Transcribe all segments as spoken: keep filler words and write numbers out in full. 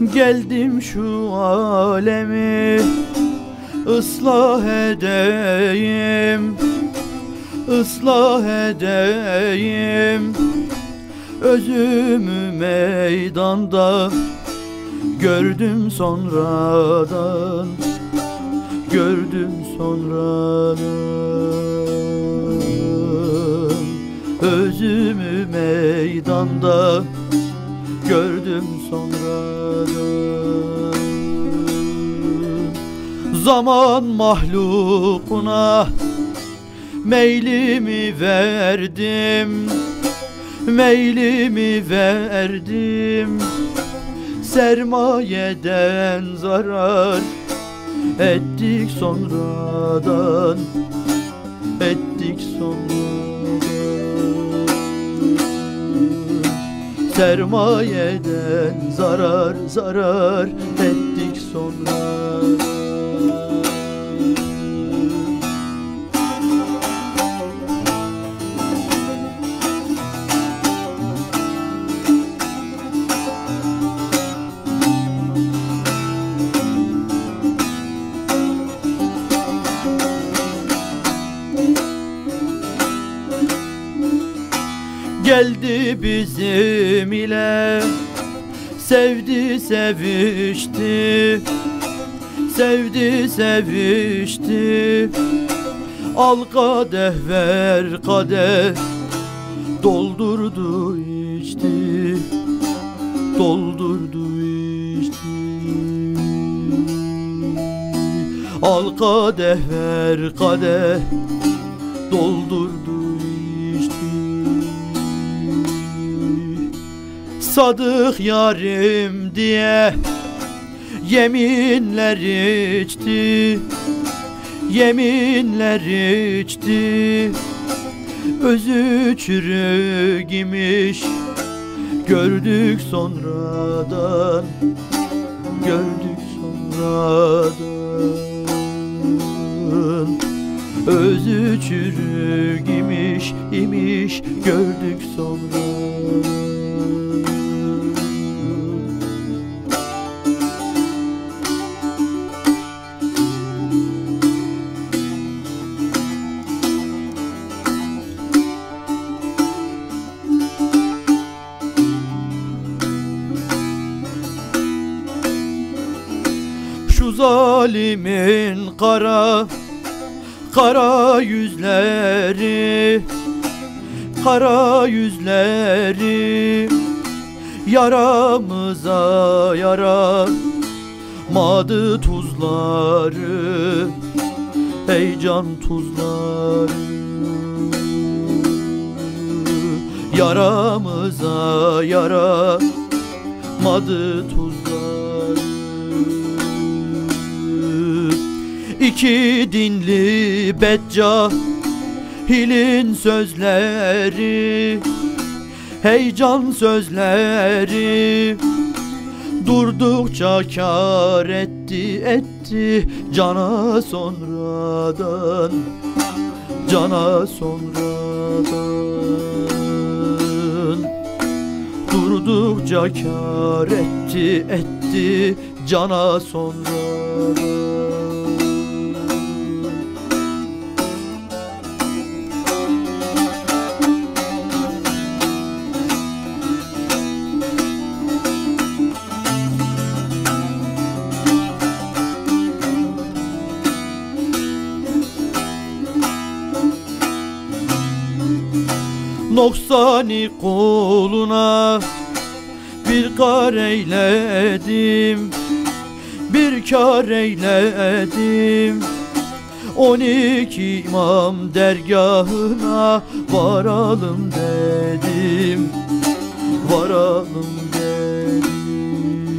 Geldim şu alemi ıslah edeyim, ıslah edeyim. Özümü meydanda gördüm sonradan, gördüm sonradan. Özümü meydanda gördüm sonradan. Zaman mahlukuna meylimi verdim, meylimi verdim. Sermayeden zarar ettik sonradan, ettik sonradan. Sermayeden zarar, zarar ettik sonradan. Geldi bizim ile sevdi sevişti, sevdi sevişti. Al kadeh ver kadeh, doldurdu içti, doldurdu içti. Al kadeh ver kadeh, doldurdu içti. Sadık yarim diye yeminler içti, yeminler içti. Özü çürük imiş gördük sonradan, gördük sonradan. Özü çürük imiş, imiş gördük sonradan. Şu zalimin kara, kara yüzleri, kara yüzleri. Yaramıza yaramadı tuzları, ey can tuzları. Yaramıza yaramadı tuzları. İki dinli beccahilin sözleri, heyecan sözleri. Durdukça kâr etti, etti cana sonradan, cana sonradan. Durdukça kâr etti, etti cana sonradan. Noksani kuluna bir kar eyledim, bir kar eyledim. On iki imam dergahına varalım dedim, varalım dedim.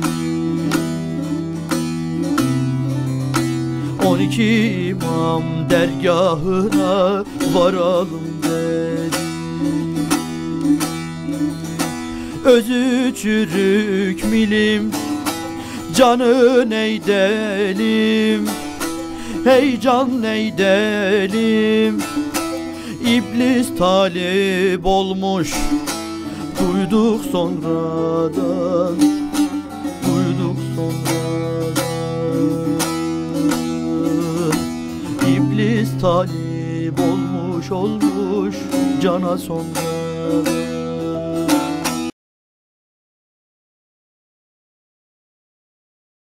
On iki imam dergahına varalım dedim. Özü çürük milim, canı neydelim, hey can neydelim. İblis talip olmuş, duyduk sonradan, duyduk talip olmuş olmuş cana sonra.